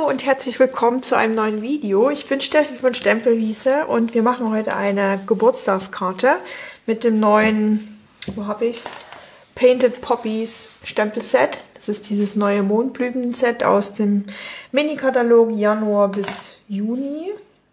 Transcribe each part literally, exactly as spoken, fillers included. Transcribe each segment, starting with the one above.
und herzlich willkommen zu einem neuen Video. Ich bin Steffi von Stempelwiese und wir machen heute eine Geburtstagskarte mit dem neuen, wo habe ich's? Painted Poppies Stempelset. Das ist dieses neue Mondblüten-Set aus dem Mini-Katalog Januar bis Juni.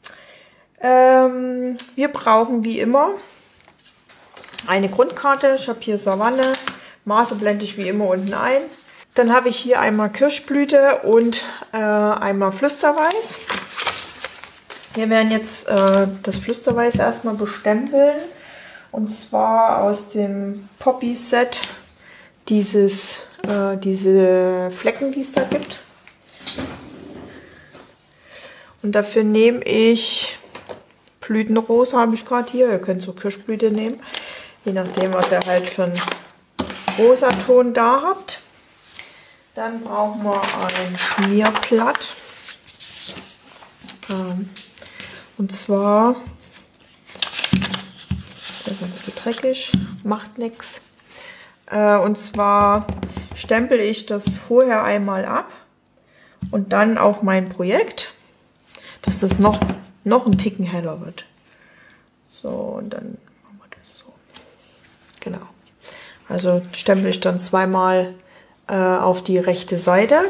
Ähm, wir brauchen wie immer eine Grundkarte. Ich habe hier Savanne. Maße blende ich wie immer unten ein. Dann habe ich hier einmal Kirschblüte und äh, einmal Flüsterweiß. Wir werden jetzt äh, das Flüsterweiß erstmal bestempeln. Und zwar aus dem Poppy-Set dieses, äh, diese Flecken, die es da gibt. Und dafür nehme ich Blütenrosa, habe ich gerade hier. Ihr könnt so Kirschblüte nehmen, je nachdem, was ihr halt für einen Rosaton da habt. Dann brauchen wir ein Schmierblatt. Ähm, und zwar, das ist ein bisschen dreckig, macht nichts. Äh, und zwar stempel ich das vorher einmal ab und dann auf mein Projekt, dass das noch, noch ein Ticken heller wird. So, und dann machen wir das so. Genau. Also stempel ich dann zweimal auf die rechte Seite.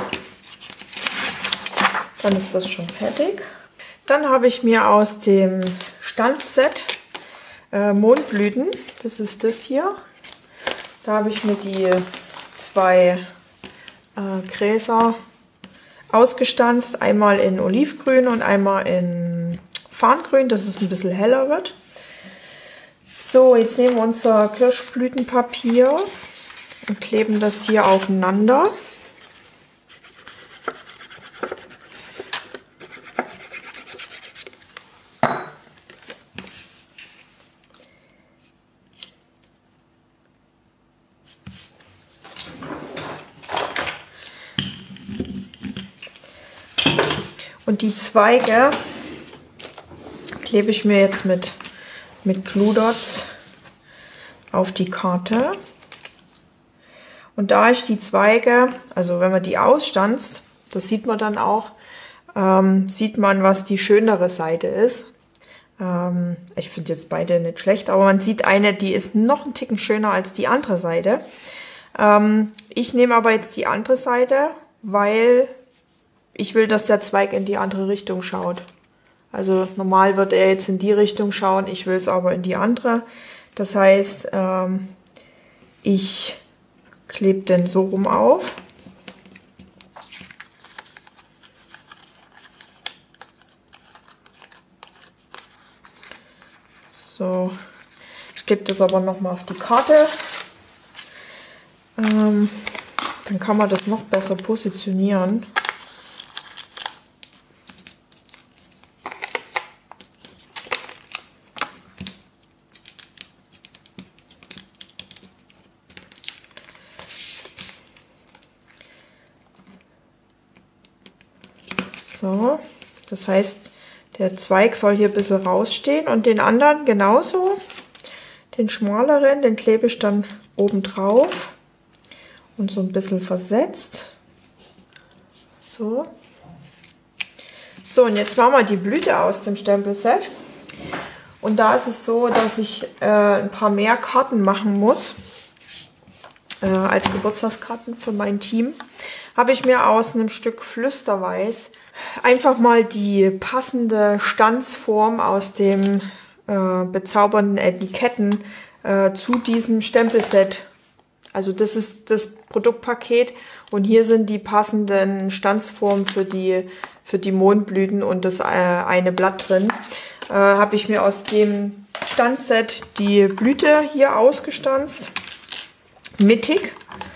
Dann ist das schon fertig. Dann habe ich mir aus dem Stanzset äh, Mondblüten, das ist das hier, da habe ich mir die zwei äh, Gräser ausgestanzt, einmal in Olivgrün und einmal in Farngrün, dass es ein bisschen heller wird. So, jetzt nehmen wir unser Kirschblütenpapier und kleben das hier aufeinander. Und die Zweige klebe ich mir jetzt mit, mit Glue Dots auf die Karte. Und da ich die Zweige, also wenn man die ausstanzt, das sieht man dann auch, ähm, sieht man, was die schönere Seite ist. Ähm, ich finde jetzt beide nicht schlecht, aber man sieht eine, die ist noch einen Ticken schöner als die andere Seite. Ähm, ich nehme aber jetzt die andere Seite, weil ich will, dass der Zweig in die andere Richtung schaut. Also normal wird er jetzt in die Richtung schauen, ich will es aber in die andere. Das heißt, ähm, ich klebe den so rum auf. So, ich klebe das aber noch mal auf die Karte. Ähm, dann kann man das noch besser positionieren. So, das heißt, der Zweig soll hier ein bisschen rausstehen und den anderen genauso. Den schmaleren, den klebe ich dann oben drauf und so ein bisschen versetzt. So. So, und jetzt machen wir die Blüte aus dem Stempelset. Und da ist es so, dass ich äh, ein paar mehr Karten machen muss, äh, als Geburtstagskarten für mein Team. Habe ich mir aus einem Stück Flüsterweiß einfach mal die passende Stanzform aus dem äh, bezaubernden Etiketten äh, zu diesem Stempelset. Also das ist das Produktpaket und hier sind die passenden Stanzformen für die, für die Mondblüten und das äh, eine Blatt drin. Äh, habe ich mir aus dem Stanzset die Blüte hier ausgestanzt, mittig.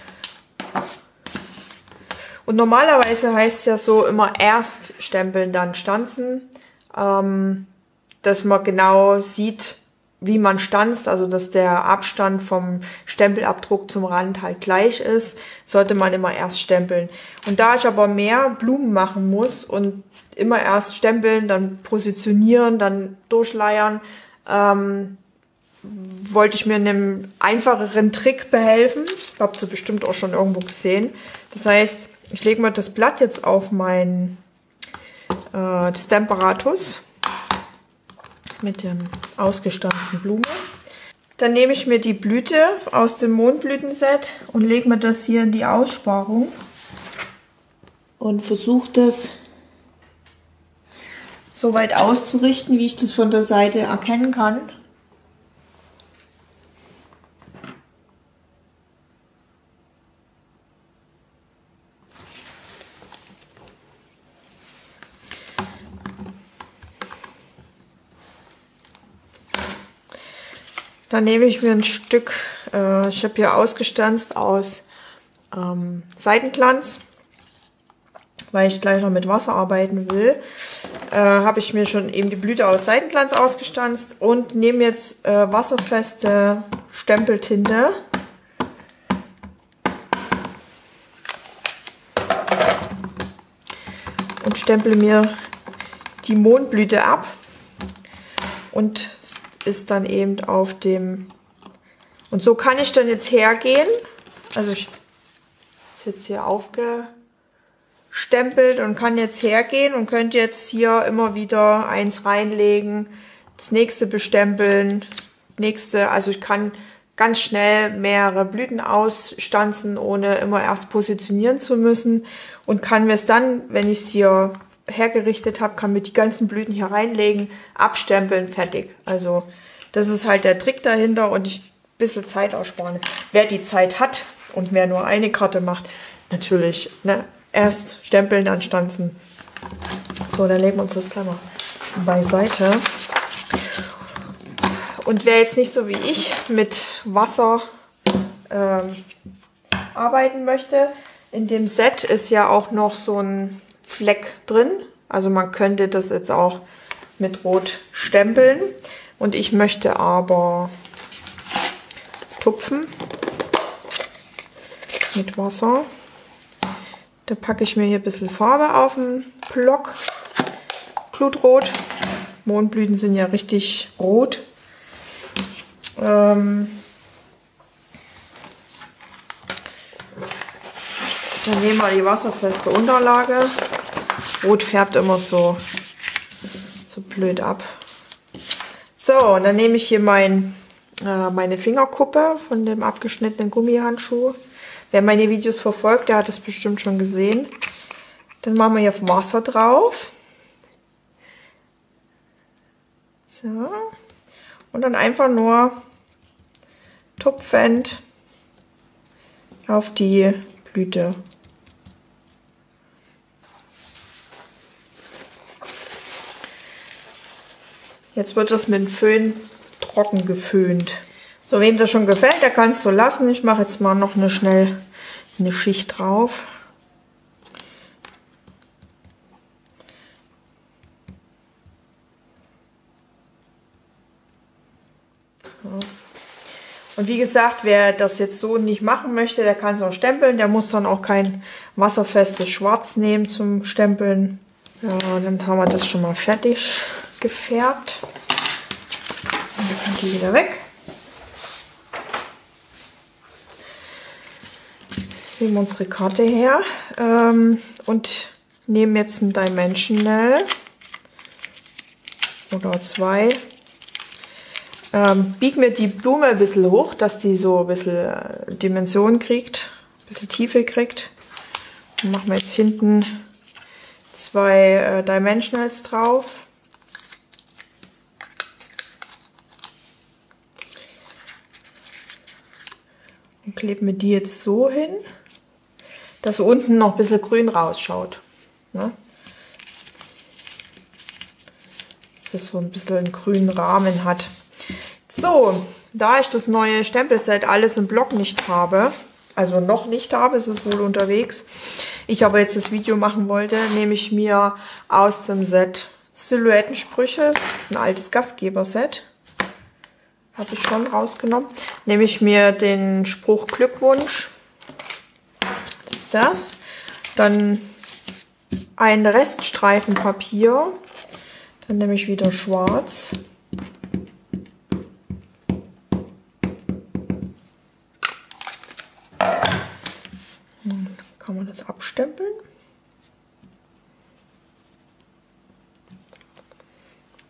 Und normalerweise heißt es ja so immer erst stempeln, dann stanzen, ähm, dass man genau sieht, wie man stanzt, also dass der Abstand vom Stempelabdruck zum Rand halt gleich ist, sollte man immer erst stempeln. Und da ich aber mehr Blumen machen muss und immer erst stempeln, dann positionieren, dann durchleiern, ähm, wollte ich mir einem einfacheren Trick behelfen. Habt ihr bestimmt auch schon irgendwo gesehen. Das heißt, ich lege mal das Blatt jetzt auf mein äh, Stemperatus mit den ausgestanzten Blumen. Dann nehme ich mir die Blüte aus dem Mondblütenset und lege mir das hier in die Aussparung und versuche das so weit auszurichten, wie ich das von der Seite erkennen kann. Dann nehme ich mir ein Stück, äh, ich habe hier ausgestanzt aus ähm, Seitenglanz, weil ich gleich noch mit Wasser arbeiten will, äh, habe ich mir schon eben die Blüte aus Seitenglanz ausgestanzt und nehme jetzt äh, wasserfeste Stempeltinte. Und stemple mir die Mondblüte ab und ist dann eben auf dem, und so kann ich dann jetzt hergehen, also ich ist jetzt hier aufgestempelt und kann jetzt hergehen und könnte jetzt hier immer wieder eins reinlegen, das nächste bestempeln, nächste, also ich kann ganz schnell mehrere Blüten ausstanzen, ohne immer erst positionieren zu müssen und kann mir es dann, wenn ich es hier hergerichtet habe, kann mir die ganzen Blüten hier reinlegen, abstempeln, fertig. Also das ist halt der Trick dahinter und ich ein bisschen Zeit aussparen. Wer die Zeit hat und wer nur eine Karte macht, natürlich, ne, erst stempeln, dann stanzen. So, dann legen wir uns das gleich mal beiseite. Und wer jetzt nicht so wie ich mit Wasser ähm, arbeiten möchte, in dem Set ist ja auch noch so ein Fleck drin. Also man könnte das jetzt auch mit Rot stempeln. Und ich möchte aber tupfen mit Wasser. Da packe ich mir hier ein bisschen Farbe auf den Block. Glutrot. Mondblüten sind ja richtig rot. Ähm Dann nehmen wir die wasserfeste Unterlage. Rot färbt immer so, so blöd ab. So, und dann nehme ich hier mein, äh, meine Fingerkuppe von dem abgeschnittenen Gummihandschuh. Wer meine Videos verfolgt, der hat es bestimmt schon gesehen. Dann machen wir hier Wasser drauf. So. Und dann einfach nur tupfend auf die Blüte. Jetzt wird das mit dem Föhn trocken geföhnt. So, wem das schon gefällt, der kann es so lassen. Ich mache jetzt mal noch eine schnell eine Schicht drauf. So. Und wie gesagt, wer das jetzt so nicht machen möchte, der kann es auch stempeln. Der muss dann auch kein wasserfestes Schwarz nehmen zum Stempeln. Ja, dann haben wir das schon mal fertig gefärbt. Und dann kommt die wieder weg. Nehmen wir unsere Karte her ähm, und nehmen jetzt ein Dimensional oder zwei. Ähm, bieg mir die Blume ein bisschen hoch, dass die so ein bisschen äh, Dimension kriegt, ein bisschen Tiefe kriegt. Dann machen wir jetzt hinten zwei äh, Dimensionals drauf. Und kleben wir die jetzt so hin, dass unten noch ein bisschen grün rausschaut. Ne? Dass es so ein bisschen einen grünen Rahmen hat. So, da ich das neue Stempelset alles im Block nicht habe, also noch nicht habe, ist es wohl unterwegs, ich aber jetzt das Video machen wollte, nehme ich mir aus dem Set Silhouettensprüche, das ist ein altes Gastgeberset, habe ich schon rausgenommen, nehme ich mir den Spruch Glückwunsch, das ist das, dann ein Reststreifen Papier, dann nehme ich wieder schwarz. Dann kann man das abstempeln.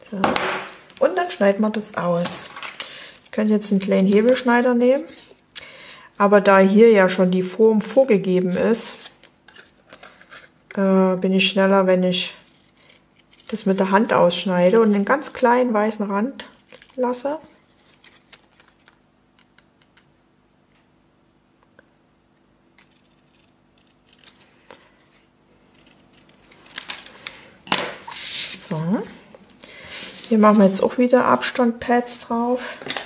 So. Und dann schneiden wir das aus. Ich könnte jetzt einen kleinen Hebelschneider nehmen, aber da hier ja schon die Form vorgegeben ist, äh, bin ich schneller, wenn ich das mit der Hand ausschneide und einen ganz kleinen weißen Rand lasse. So. Hier machen wir jetzt auch wieder Abstandpads drauf.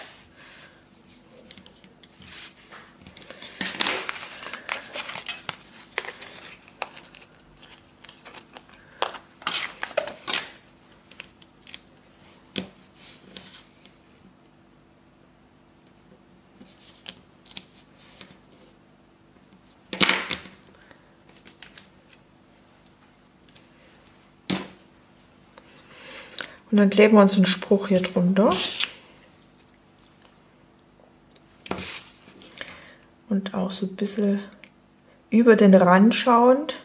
Und dann kleben wir uns einen Spruch hier drunter. Und auch so ein bisschen über den Rand schauend.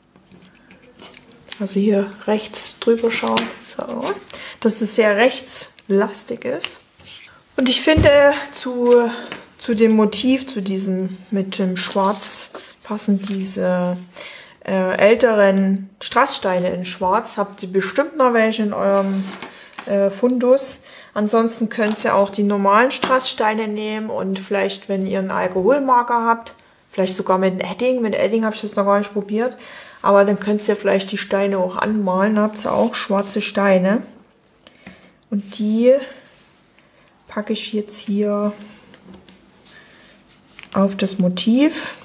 Also hier rechts drüber schauen. So. Dass es sehr rechtslastig ist. Und ich finde zu, zu dem Motiv, zu diesem mit dem Schwarz passen diese Äh, älteren Strasssteine in Schwarz. Habt ihr bestimmt noch welche in eurem äh, Fundus. Ansonsten könnt ihr auch die normalen Strasssteine nehmen und vielleicht, wenn ihr einen Alkoholmarker habt, vielleicht sogar mit Edding. Mit Edding habe ich das noch gar nicht probiert. Aber dann könnt ihr vielleicht die Steine auch anmalen. Da habt ihr auch schwarze Steine. Und die packe ich jetzt hier auf das Motiv.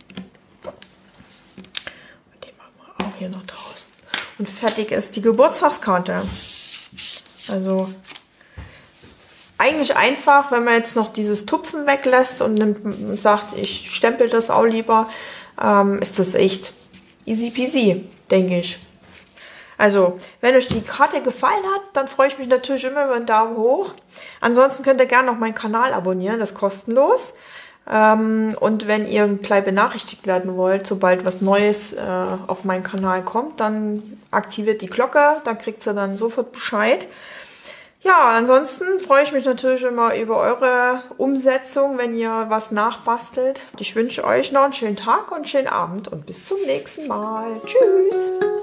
Hier noch draußen. Und fertig ist die Geburtstagskarte. Also eigentlich einfach, wenn man jetzt noch dieses Tupfen weglässt und nimmt, sagt, ich stempel das auch lieber, ähm, ist das echt easy peasy, denke ich. Also, wenn euch die Karte gefallen hat, dann freue ich mich natürlich immer über einen Daumen hoch. Ansonsten könnt ihr gerne noch meinen Kanal abonnieren, das ist kostenlos. Ähm, und wenn ihr gleich benachrichtigt werden wollt, sobald was Neues äh, auf meinen Kanal kommt, dann aktiviert die Glocke, dann kriegt ihr dann sofort Bescheid. Ja, ansonsten freue ich mich natürlich immer über eure Umsetzung, wenn ihr was nachbastelt. Ich wünsche euch noch einen schönen Tag und einen schönen Abend und bis zum nächsten Mal. Tschüss!